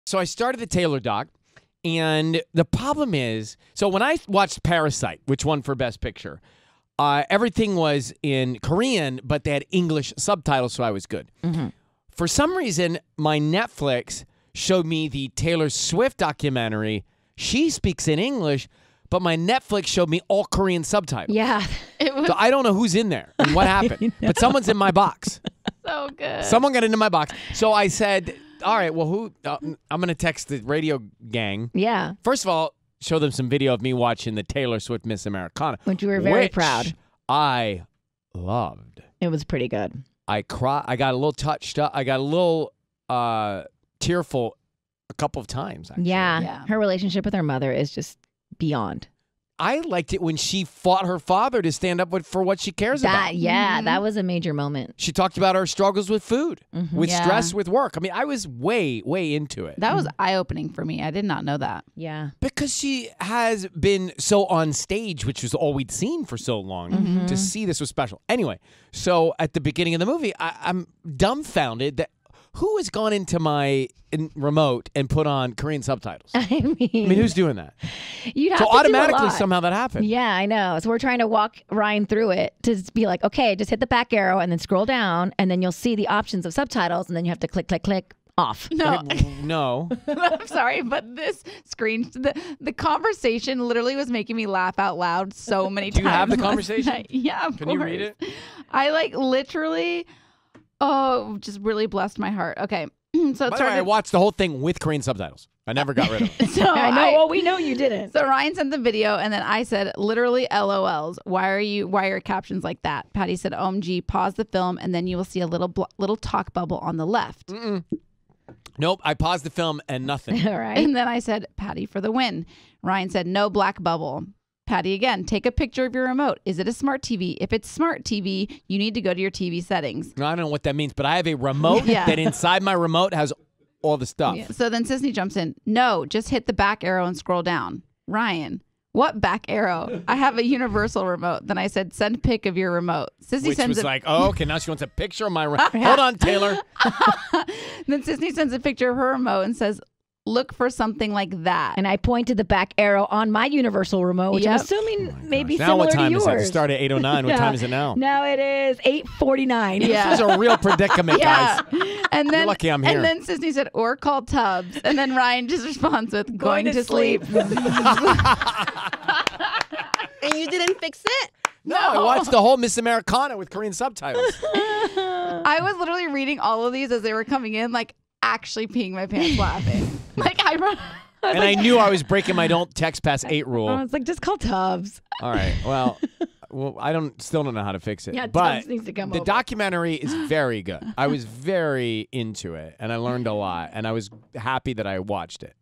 So I started the Taylor doc, and the problem is, so when I watched Parasite, which won for Best Picture, everything was in Korean, but they had English subtitles, so I was good. For some reason, my Netflix showed me the Taylor Swift documentary. She speaks in English, but my Netflix showed me all Korean subtitles. Yeah. So I don't know who's in there and what happened, but someone's in my box. So good. Someone got into my box. So I said, all right, well, who? I'm going to text the radio gang. Yeah. First of all, show them some video of me watching the Taylor Swift Miss Americana. Which you were very proud. I loved. It was pretty good. I cried. I got a little touched up. I got a little tearful a couple of times, actually. Yeah. Her relationship with her mother is just beyond. I liked it when she fought her father to stand up for what she cares about. Yeah, that was a major moment. She talked about her struggles with food, with stress, with work. I mean, I was way, way into it. That was eye-opening for me. I did not know that. Yeah. Because she has been so on stage, which was all we'd seen for so long. To see this was special. Anyway, so at the beginning of the movie, I'm dumbfounded that who has gone into my remote and put on Korean subtitles? I mean, who's doing that? You'd have So to do a automatically lot. somehow that happened. Yeah, I know. So we're trying to walk Ryan through it to be like, okay, just hit the back arrow and then scroll down, and then you'll see the options of subtitles, and then you have to click, click, click, off. No. No. I'm sorry, but this screen, the conversation literally was making me laugh out loud so many times. Do you have the last conversation? night. Yeah, of Can course. you read it? I literally, just really blessed my heart. Okay. So it By the way, I started. watched the whole thing with Korean subtitles. I never got rid of it. So I know. Well, we know you didn't. So Ryan sent the video, and then I said, literally, LOLs. Why are your captions like that? Patty said, OMG, pause the film, and then you will see a little talk bubble on the left. Nope. I paused the film and nothing. All right. And then I said, Patty for the win. Ryan said, no black bubble. Patty again, take a picture of your remote. Is it a smart TV? If it's smart TV, you need to go to your TV settings. I don't know what that means, but I have a remote Yeah. that inside my remote has all the stuff. Yeah. So then Sisney jumps in. No, just hit the back arrow and scroll down. Ryan, what back arrow? I have a universal remote. Then I said, send pic of your remote. Sissy Which sends was like, oh, okay, now she wants a picture of my remote. Hold on, Taylor. Then Sisney sends a picture of her remote and says, look for something like that. And I pointed the back arrow on my universal remote, which I'm Yep. assuming maybe Now similar what time to is yours. it? It started at 8:09. What time is it now? Now it is 8:49. Yeah. This is a real predicament, Yeah. guys. And then, You're lucky I'm here. And then Sisney said, or call Tubbs. And then Ryan just responds with, going to sleep. And you didn't fix it? No, I watched the whole Miss Americana with Korean subtitles. I was literally reading all of these as they were coming in, like actually peeing my pants laughing. Like And I knew I was breaking my don't text past 8 rule. I was like, just call Tubbs. All right. Well, I still don't know how to fix it. Yeah, but Tubbs needs to come the over. documentary is very good. I was very into it, and I learned a lot, and I was happy that I watched it.